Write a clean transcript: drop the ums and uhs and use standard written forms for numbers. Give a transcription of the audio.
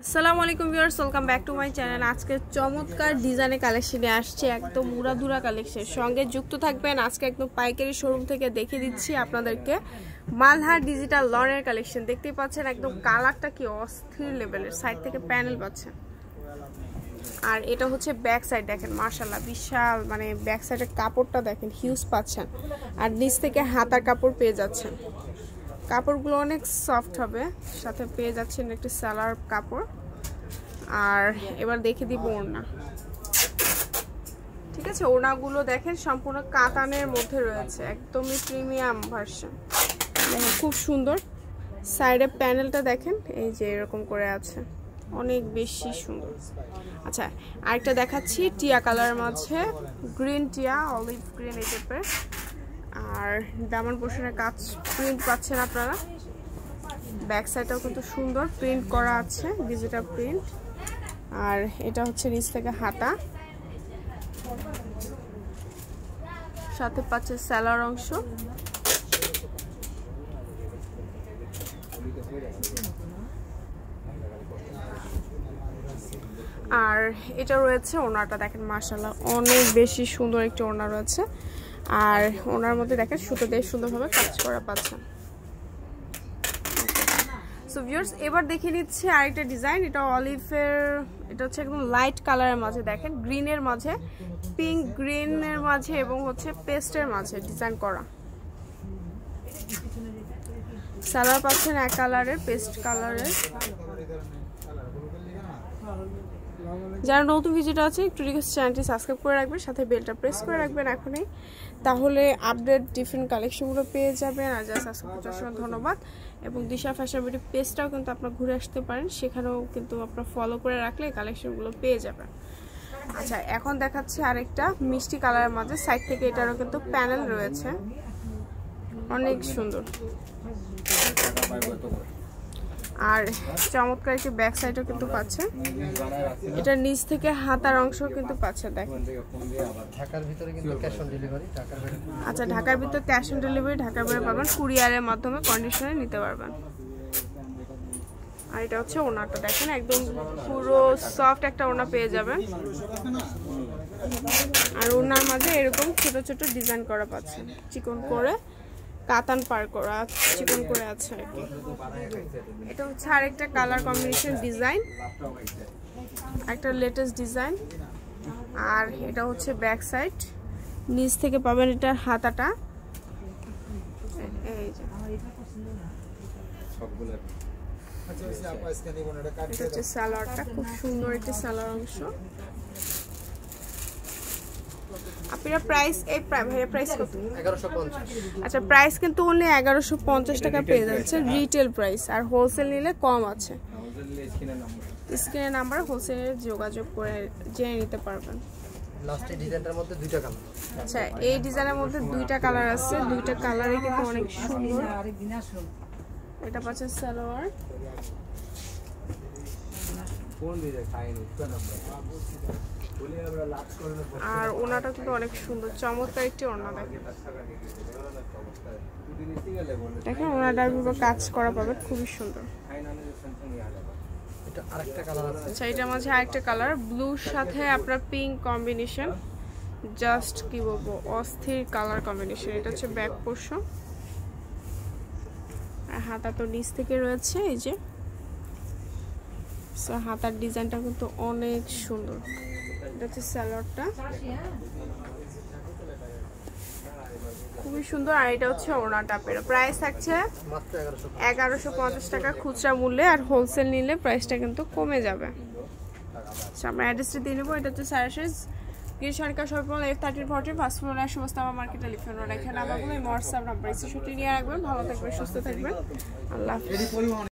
আসসালামু আলাইকুম viewers, welcome back to my channel. আজকে চমৎকার ডিজাইনের কালেকশনে আসছে, একদম উড়াধুরা কালেকশন সঙ্গে যুক্ত থাকবেন। আজকে একদম পাইকারি শোরুম থেকে দেখিয়ে দিচ্ছি আপনাদেরকে মালহার ডিজিটাল লনের কালেকশন। দেখতেই পাচ্ছেন একদম কালারটা কি অস্থির লেভেলের, সাইড থেকে প্যানেল পাচ্ছেন। আর এটা হচ্ছে ব্যাক সাইড, দেখেন মাশাআল্লাহ বিশাল, মানে ব্যাক সাইডের কাপড়টা দেখেন হিউজ পাচ্ছেন। আর নিচ থেকে হাতার কাপড় পেয়ে যাচ্ছেন, কাপড়গুলো অনেক সফট হবে, সাথে পেয়ে যাচ্ছেন একটি সালোয়ার কাপড়। আর এবার দেখে দিব ওড়না, ঠিক আছে? ওড়নাগুলো দেখেন সম্পূর্ণ কাতানের মধ্যে রয়েছে, একদমই প্রিমিয়াম ভার্সন। দেখেন খুব সুন্দর, সাইডে প্যানেলটা দেখেন এই যে এরকম করে আছে, অনেক বেশি সুন্দর। আচ্ছা, আরেকটা দেখাচ্ছি টিয়া কালারের মাঝে, গ্রিন টিয়া, অলিভ গ্রিন এই টাইপের। আর দামান পোর্শনের কাজ প্রিন্ট পাচ্ছেন আপনারা। ব্যাক সাইডটাও কিন্তু সুন্দর প্রিন্ট করা আছে, ডিজিটাল প্রিন্ট। আর এটা হচ্ছে নিচ থেকে হাতা, সাথে পাচ্ছে সালোয়ার অংশ। আর এটা রয়েছে ওড়নাটা, দেখেন মাশাআল্লাহ অনেক বেশি সুন্দর একটি ওড়না রয়েছে। আর ওনার মধ্যে দেখেন সুতো দিয়ে সুন্দরভাবে কাজ করা পাচ্ছেন। সো ভিউয়ার্স, এবার দেখে নিচ্ছি আরেকটা ডিজাইন। এটা অলিভের, এটা হচ্ছে একদম লাইট কালারের মাঝে, দেখেন গ্রিনের মাঝে, পিঙ্ক গ্রিনের মাঝে এবং হচ্ছে পেস্টের মাঝে ডিজাইন করা। সালোয়ার পাচ্ছেন এক কালারের, পেস্ট কালারের। যারা নতুন ভিজিট আছে একটু রিকোয়েস্ট চ্যানেলটি সাবস্ক্রাইব করে রাখবেন, সাথে বেলটা প্রেস করে রাখবেন এখনই, তাহলে আপডেট ডিফারেন্ট কালেকশনগুলো পেয়ে যাবেন। আর যারা সাবস্ক্রাইব করার জন্য ধন্যবাদ। এবং দিশা ফ্যাশন বিউটি পেজটাও কিন্তু আপনারা ঘুরে আসতে পারেন, সেখানেও কিন্তু আপনারা ফলো করে রাখলে কালেকশনগুলো পেয়ে যাবেন। আচ্ছা, এখন দেখাচ্ছি আরেকটা মিষ্টি কালারের মাঝে, সাইড থেকে এটারও কিন্তু প্যানেল রয়েছে, অনেক সুন্দর। আর চমৎকার একটি ব্যাক সাইডও কিন্তু পাচ্ছে, এটা নিচ থেকে হাতার অংশ কিন্তু পাচ্ছে, দেখেন। ঢাকার ভিতরে কিন্তু ক্যাশ অন ডেলিভারি, আচ্ছা, ঢাকার ভিতরে ক্যাশ অন ডেলিভারি, ঢাকার বাইরে পাবেন কুরিয়ারের মাধ্যমে, কন্ডিশনে নিতে পারবেন। আর এটা হচ্ছে ওড়নাটা, দেখেন একদম পুরো সফট একটা ওড়না পেয়ে যাবেন। আর ওড়নার মাঝে এরকম ছোট ছোট ডিজাইন করা পাচ্ছেন, চিকন করে কাতান পার করা, চিকন করে আছে আর কি। এটা হচ্ছে আরেকটা কালার কম্বিনেশন ডিজাইন, একটা লেটেস্ট ডিজাইন। আর এটা হচ্ছে ব্যাক সাইড, নিচ থেকে পাবেন এটার হাতাটা, এই যে এটা হচ্ছে সালোয়ারটা, খুব সুন্দর একটা সালোয়ার অংশ। আপনারা প্রাইস, এই ভাইয়া প্রাইস কত? 1150। আচ্ছা, প্রাইস কিন্তু অনলি 1150 টাকা পেয়ে যাচ্ছে রিটেল প্রাইস। আর হোলসেল নিলে কম আছে, স্ক্রিনে নাম্বার হোলসেলে যোগাযোগ করে জেনে নিতে পারবেন। লাস্টে ডিজাইনটার মধ্যে দুইটা কালার। আচ্ছা, এই ডিজাইনের মধ্যে দুইটা কালার আছে, দুইটা কালারই কিন্তু অনেক সুন্দর। এটা পাচ্ছেন সালোয়ার, আর ওনাটা কিন্তু অনেক সুন্দর, চমৎকার একটি ওড়না। দেখেন ওনাটার উপর কাজ করা পাবেন, খুবই সুন্দর। এটা আরেকটা কালার আছে। আচ্ছা, এটার মাঝে আরেকটা কালার, ব্লুর সাথে আপনার পিঙ্ক কম্বিনেশন, জাস্ট কি বলবো অস্থির কালার কম্বিনেশন। এটা হচ্ছে ব্যাক পোর্শন, আর হাতা তো নিচ থেকে রয়েছে এই যে। সো হাতার ডিজাইনটা কিন্তু অনেক সুন্দর। এটা হচ্ছে সালোয়ারটা, খুবই সুন্দর। আর এটা হচ্ছে ওড়নাটা। প্রাইস থাকছে মাত্র 1150 টাকা খুচরা মূল্যে, আর হোলসেল নিলে প্রাইসটা কিন্তু কমে যাবে। আচ্ছা, আমরা অ্যাড্রেসটা দিয়ে নেবো। এটা হচ্ছে সারাশেষ গিরিশারিকা সরপল F1340 ফার্স্ট ফ্লোরে সমস্ত মার্কেটে লিখে রেখে নাম্বারগুলো হোয়াটসঅ্যাপ নাম্বার, স্ক্রিনশট নিয়ে রাখবেন। ভালো থাকবেন, সুস্থ থাকবেন, আল্লাহ হাফেজ।